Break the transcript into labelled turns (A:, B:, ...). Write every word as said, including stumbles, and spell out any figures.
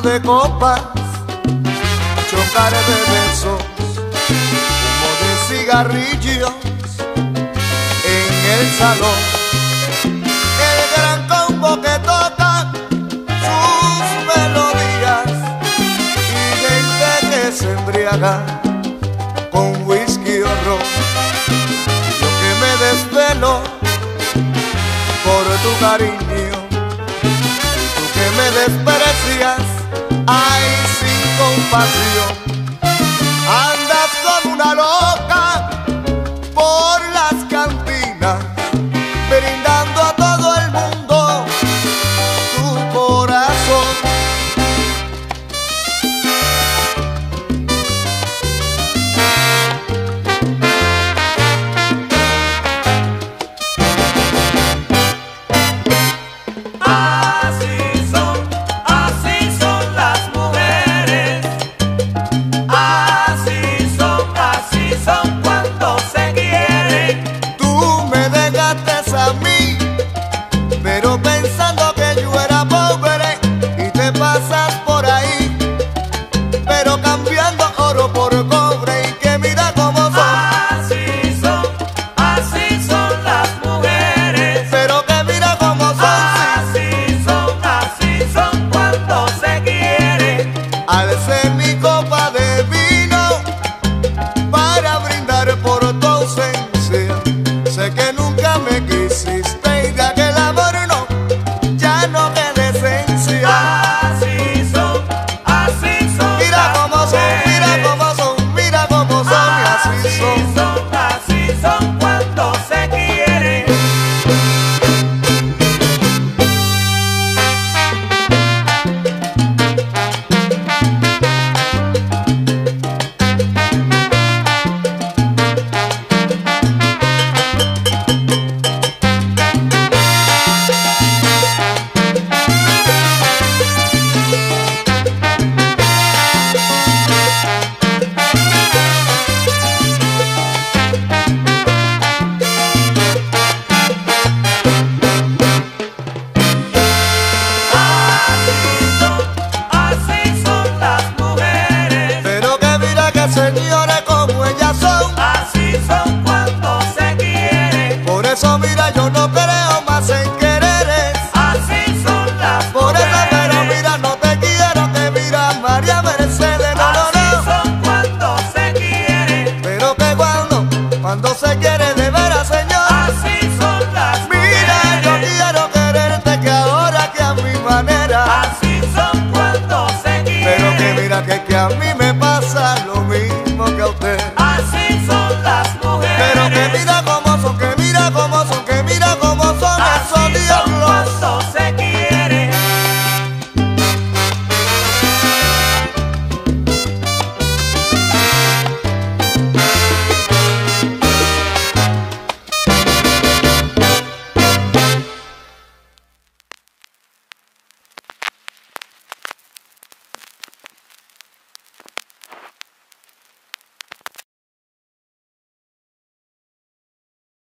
A: de copas, chocar de besos, humo de cigarrillos en el salón. El gran combo que toca sus melodías y gente que se embriaga con whisky o ron. Yo que me desvelo por tu cariño, tú que me desprecias, ay, sin compasión.